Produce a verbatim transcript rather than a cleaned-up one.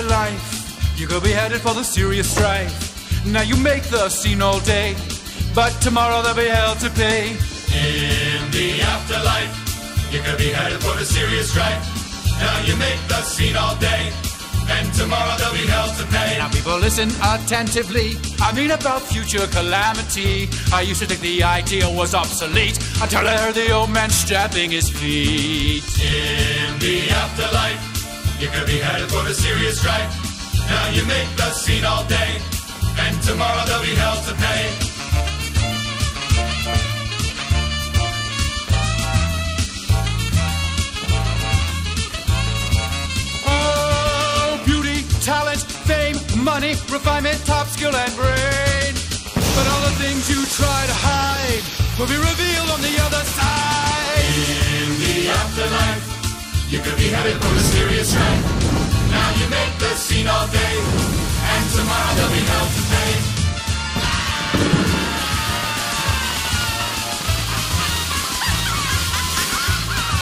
afterlife, you could be headed for the serious strife. Now you make the scene all day, but tomorrow there'll be hell to pay. In the afterlife, you could be headed for the serious strife. Now you make the scene all day, and tomorrow there'll be hell to pay. Now people listen attentively, I mean about future calamity. I used to think the idea was obsolete until I heard the old man stamping his feet. In the afterlife, you could be headed for the serious strife. Now you make the scene all day, and tomorrow there'll be hell to pay. Talent, fame, money, refinement, top skill and brain. But all the things you try to hide will be revealed on the other side. In the afterlife, you could be headed for a serious strife. Now you make the scene all day, and tomorrow